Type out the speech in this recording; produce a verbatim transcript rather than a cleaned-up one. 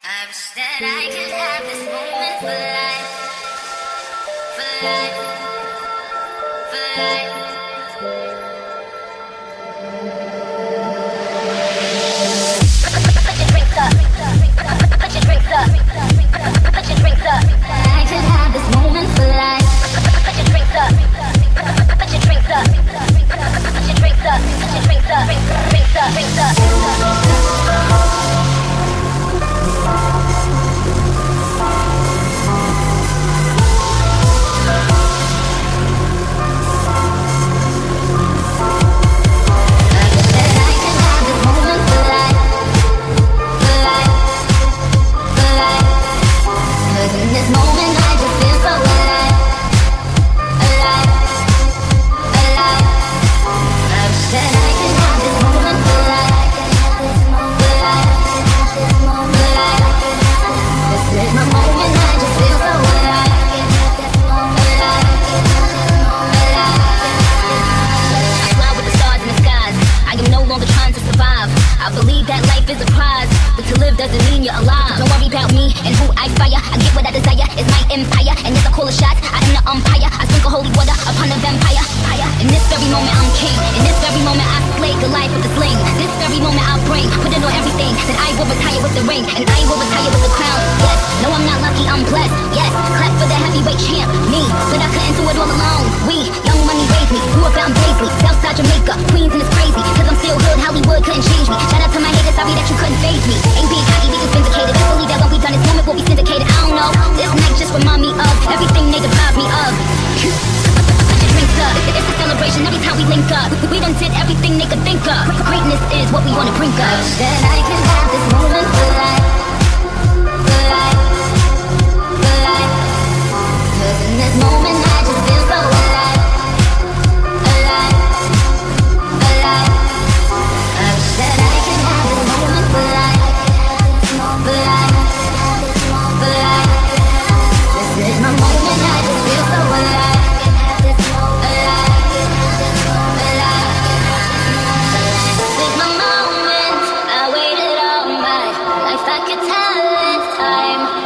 I wish that I could have this moment for life, for life, for life. Put your drinks up, put your drinks up, put your drinks up. I could have this moment for life. Put your drinks up, put your drinks up, put your drinks up, put your drinks up, drinks up, drinks up, drinks up. I believe that life is a prize, but to live doesn't mean you're alive. Don't worry about me and who I fire. I get what I desire, it's my empire. And yes, I call the shots, I am the umpire. I sprinkle holy water upon a vampire. In this very moment I'm king. In this very moment I slay the life with the sling. This very moment I'll bring, put in on everything. That I will retire with the ring, and I will retire with the crown. Yes, no I'm not lucky, I'm blessed. Yes, clap for the heavyweight champ, me. But I couldn't do it all alone. We, young money raised me, grew up out in Paisley, Southside Jamaica, Queens, and it's crazy. Cause I'm still hood, Hollywood couldn't change me. Shout out to my haters, sorry that you couldn't faze me. Ain't being cocky, we just vindicated. I believe that when we done this moment, we'll be syndicated. I don't know, this night just remind me of everything they deprived me of. Put your drinks up, it's a celebration every time we link up. We done did everything they could think of. Greatness is what we wanna bring up. I wish that I could have this moment for life, for life, for life. Cause in this moment I just feel so alive, alive, alive. I wish that I could have this moment for life, for life, for life. This is my moment, I just feel so alive, alive, alive. This is my moment, I waited all my life, I could tell it's time.